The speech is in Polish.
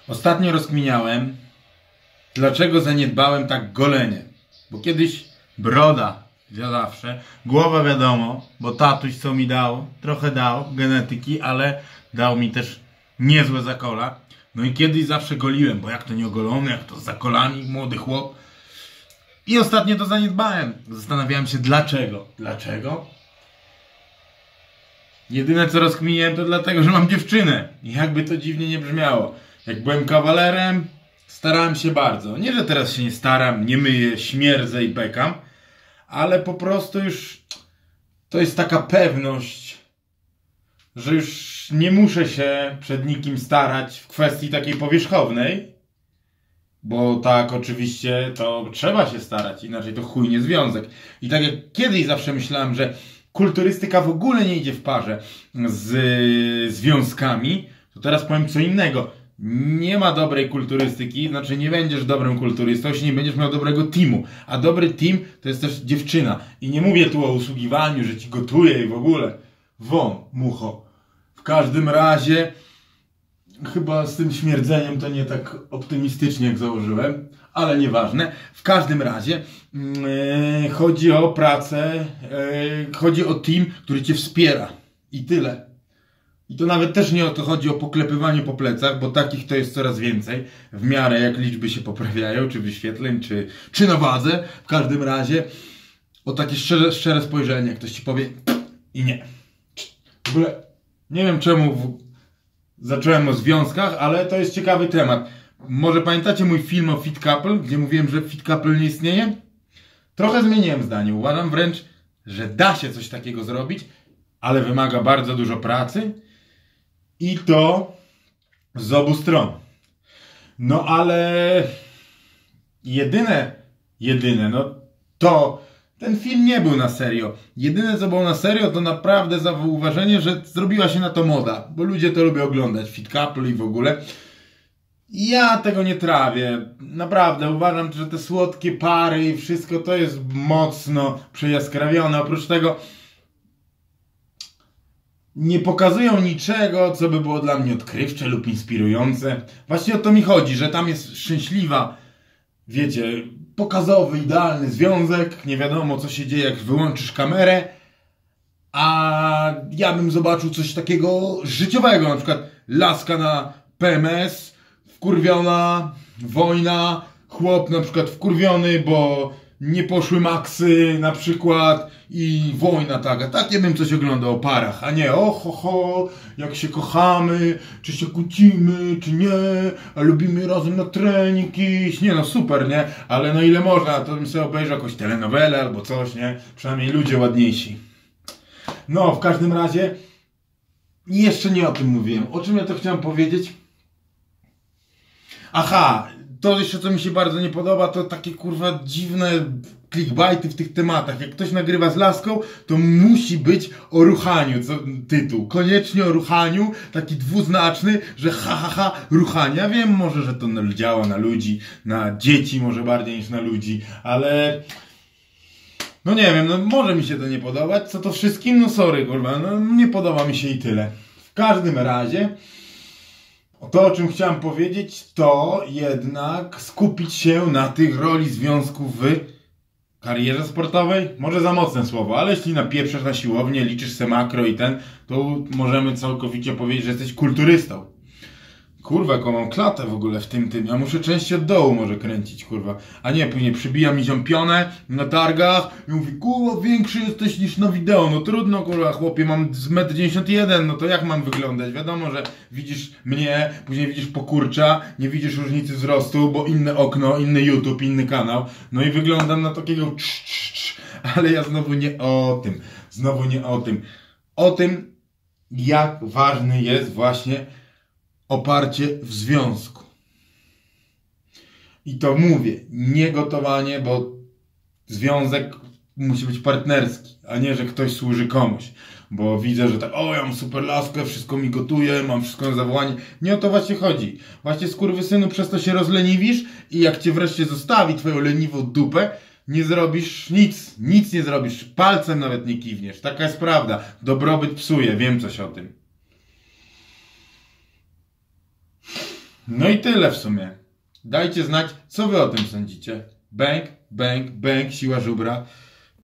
Ostatnio rozkminiałem, dlaczego zaniedbałem tak golenie. Bo kiedyś broda, ja zawsze, głowa wiadomo, bo tatuś co mi dał, trochę dał genetyki, ale dał mi też niezłe zakola. No i kiedyś zawsze goliłem, bo jak to nie ogolony, jak to z zakolami, młody chłop. I ostatnio to zaniedbałem. Zastanawiałem się dlaczego. Dlaczego? Jedyne co rozkminiłem to dlatego, że mam dziewczynę. I jakby to dziwnie nie brzmiało. Jak byłem kawalerem, starałem się bardzo. Nie, że teraz się nie staram, nie myję, śmierdzę i bekam, ale po prostu już to jest taka pewność, że już nie muszę się przed nikim starać w kwestii takiej powierzchownej, bo tak oczywiście to trzeba się starać, inaczej to chujnie związek. I tak jak kiedyś zawsze myślałem, że kulturystyka w ogóle nie idzie w parze z związkami, to teraz powiem co innego. Nie ma dobrej kulturystyki, znaczy nie będziesz dobrym kulturystą, jeśli nie będziesz miał dobrego teamu. A dobry team to jest też dziewczyna. I nie mówię tu o usługiwaniu, że ci gotuje i w ogóle. Won, mucho. W każdym razie, chyba z tym śmierdzeniem to nie tak optymistycznie jak założyłem, ale nieważne. W każdym razie chodzi o pracę, chodzi o team, który cię wspiera. I tyle. I to nawet też nie o to chodzi o poklepywanie po plecach, bo takich to jest coraz więcej, w miarę jak liczby się poprawiają, czy wyświetleń, czy na wadze. W każdym razie o takie szczere spojrzenie, jak ktoś ci powie i nie. W ogóle nie wiem czemu zacząłem o związkach, ale to jest ciekawy temat. Może pamiętacie mój film o Fit Couple, gdzie mówiłem, że Fit Couple nie istnieje? Trochę zmieniłem zdanie. Uważam wręcz, że da się coś takiego zrobić, ale wymaga bardzo dużo pracy. I to z obu stron. No ale jedyne, no to ten film nie był na serio. Jedyne co było na serio to naprawdę zauważenie, że zrobiła się na to moda. Bo ludzie to lubią oglądać, Fit Couple i w ogóle. Ja tego nie trawię. Naprawdę uważam, że te słodkie pary i wszystko to jest mocno przejaskrawione. Oprócz tego nie pokazują niczego, co by było dla mnie odkrywcze lub inspirujące. Właśnie o to mi chodzi, że tam jest szczęśliwa, wiecie, pokazowy, idealny związek. Nie wiadomo, co się dzieje, jak wyłączysz kamerę. A ja bym zobaczył coś takiego życiowego. Na przykład laska na PMS, wkurwiona, wojna, chłop na przykład wkurwiony, bo nie poszły maksy na przykład i wojna taka. Takie bym coś oglądał o parach, a nie o ho ho, jak się kochamy, czy się kłócimy, czy nie, a lubimy razem na trening iść. Nie no super, nie? Ale no ile można, to bym sobie obejrzał jakąś telenowelę albo coś, nie? Przynajmniej ludzie ładniejsi. No, w każdym razie jeszcze nie o tym mówiłem. O czym ja to chciałem powiedzieć? Aha, to jeszcze co mi się bardzo nie podoba, to takie kurwa dziwne clickbaity w tych tematach. Jak ktoś nagrywa z laską, to musi być o ruchaniu, tytuł. Koniecznie o ruchaniu, taki dwuznaczny, że ruchanie. Ja wiem może, że to działa na ludzi, na dzieci może bardziej niż na ludzi, ale no nie wiem, no może mi się to nie podobać. Co to wszystkim? No sorry kurwa, no nie podoba mi się i tyle. W każdym razie to, o czym chciałem powiedzieć, to jednak skupić się na tych roli związków w karierze sportowej. Może za mocne słowo, ale jeśli napieprzasz na siłownię, liczysz se makro i to możemy całkowicie powiedzieć, że jesteś kulturystą. Kurwa, jaką mam klatę w ogóle w tym. Ja muszę częściej od dołu może kręcić, kurwa. A nie, później przybija mi ziąpionę na targach i mówi, kurwa, większy jesteś niż na wideo. No trudno, kurwa, chłopie, mam z 1,91 m, no to jak mam wyglądać? Wiadomo, że widzisz mnie, później widzisz pokurcza, nie widzisz różnicy wzrostu, bo inne okno, inny YouTube, inny kanał. No i wyglądam na takiego ale ja znowu nie o tym. Znowu nie o tym. O tym, jak ważny jest właśnie oparcie w związku. I to mówię, nie gotowanie, bo związek musi być partnerski, a nie, że ktoś służy komuś. Bo widzę, że tak, o ja mam super laskę, wszystko mi gotuje, mam wszystko na zawołanie. Nie o to właśnie chodzi. Właśnie skurwysynu, przez to się rozleniwisz i jak cię wreszcie zostawi twoją leniwą dupę, nie zrobisz nic. Nic nie zrobisz. Palcem nawet nie kiwniesz. Taka jest prawda. Dobrobyt psuje. Wiem coś o tym. No i tyle w sumie. Dajcie znać, co wy o tym sądzicie. Bęk, bęk, bęk, siła żubra.